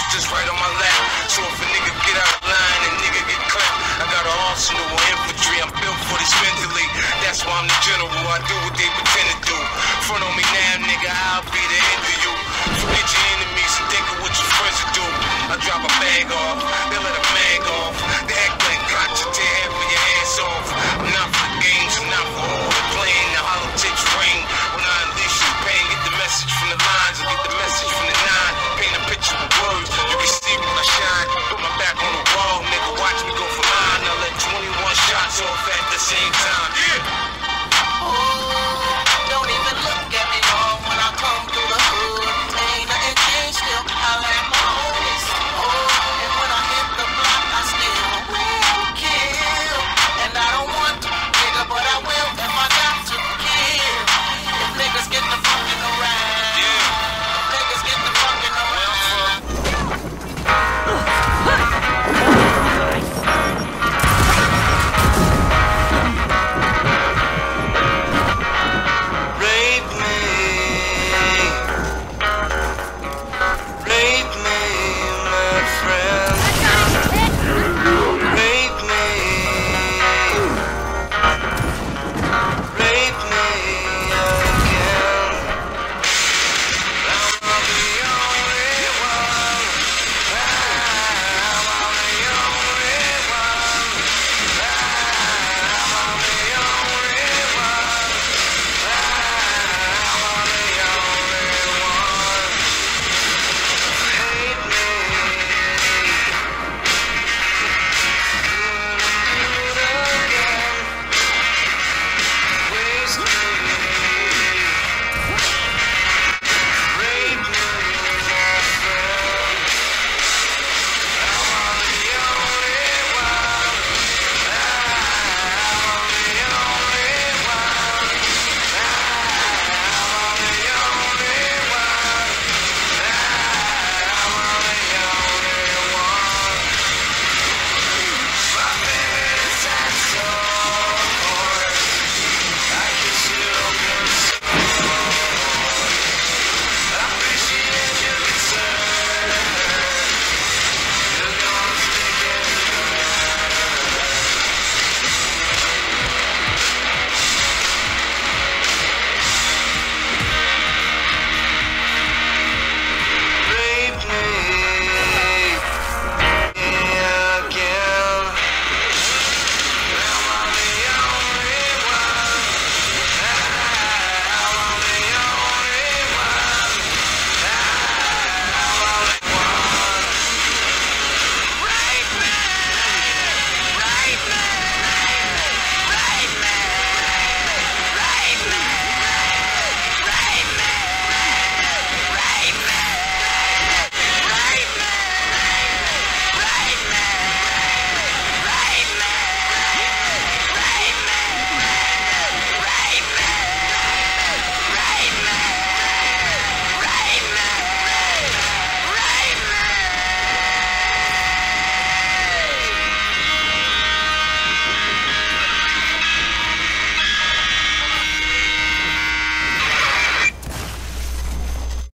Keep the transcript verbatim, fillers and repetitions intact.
just right on my lap. So if a nigga get out of line and nigga get clapped, I got an arsenal of infantry. I'm built for this mentally. That's why I'm the general. I do what they pretend to do. Front on me now, nigga, I'll be the end of you. Forget your enemies and think of what your friends will do. I drop a bag off,